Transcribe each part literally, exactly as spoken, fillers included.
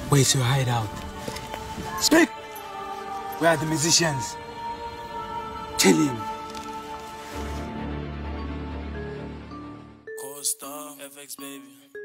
Where's your hideout? Speak! Where are the musicians? Tell him. Costa, F X baby.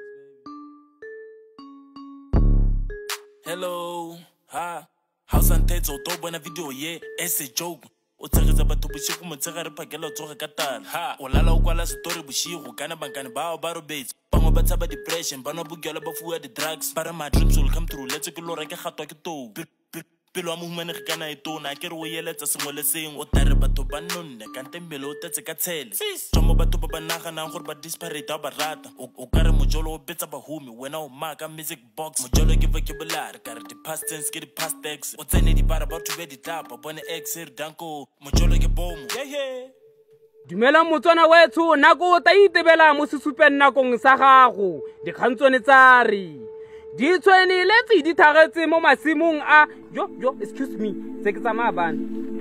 Hello, hi. House and Teds or top when a video, yeah, it's a joke. O tsagetse batho bosigo motsegare phakela tsoga ka tala ha o lala o kwala story bosigo kana bankane bao ba robetse bangwe ba tshaba depression bana bogela ba fuwa di drugs bara my dreams will come true let's go lo reka gatwa ke to pelo wa mohumane ge kana e tona ke re o yeletsa sengwe le sengwe o tare batho ba nonne kante mmele o tetse ka tshele tsomo batho ba ba naganang gore ba disparate ba rata o kare mojolo o betsa bahumi wena o maka music box mojolo ke vocabulary kare di past tense ke di past tense o tsene di para batho be di tlapa bone ex re danko mojolo ke bomo yeah yeah Dumela motswana wethu nako ta itebela mo sesupeng nakong sa gago dikgantsone tsari di tshwenile tse di thagetse mo masimong a jo jo excuse me se ke tsamaya bana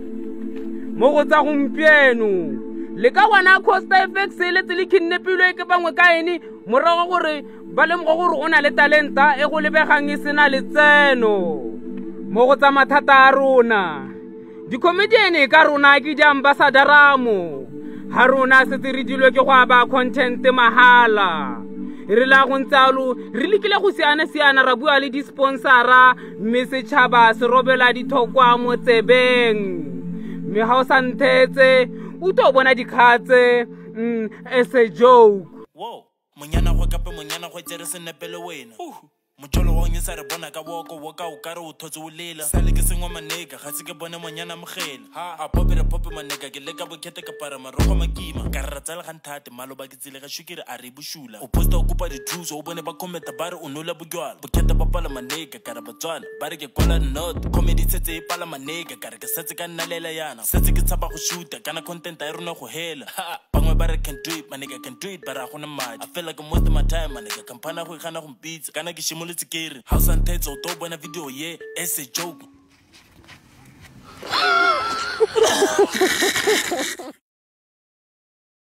mo go tsa gompieno le ka wana Costa F X le tse le kidnapilwe ke bangwe ka ene morago gore ba le mo gore o na le talenta e go lebegang e sena le tseno mo go tsa mathata a rona di comedian ka rona ke di ambassadoramo haruna se tiridilwe ke go aba content mahala re la go ntsalo re likile go siana siana ra bua le di sponsora mme se tshaba se robela dithokwa mo tsebeng me ha o santetse o to bona dikhatse as a joke wow monyana go kape monyana go tsere se nepele wena mojolo wa nyesa re bona ka boko wo ka o kare o thotse o lela sa le ke sengwa maneka ga se ke bone monyana mogela ha a popere pope maneka ke leka bokete ka para marogo makima ka re tsala ga nthate malo ba ke tsile ga shukire a re bushula o posta o kopa di thuso o bone ba comment ba re o nola bogwala bokete ba pala maneka ka re batswana ba re ke kola not comedy tsetse e pala maneka ka re ke setse ka nnalela yana setse ke tsaba go shoota kana content a rona go hela bangwe ba re can do it maneka can do it bara gona madi I feel like most of my time maneka kampana go igana go mpitsa kana ke shimo House and Teds or top when a video, yeah, it's a joke.